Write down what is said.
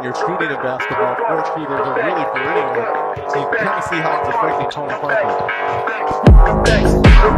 when you're shooting a basketball, 4 shooters are really for anyone. So you kind of see how it's affecting Tony Parker.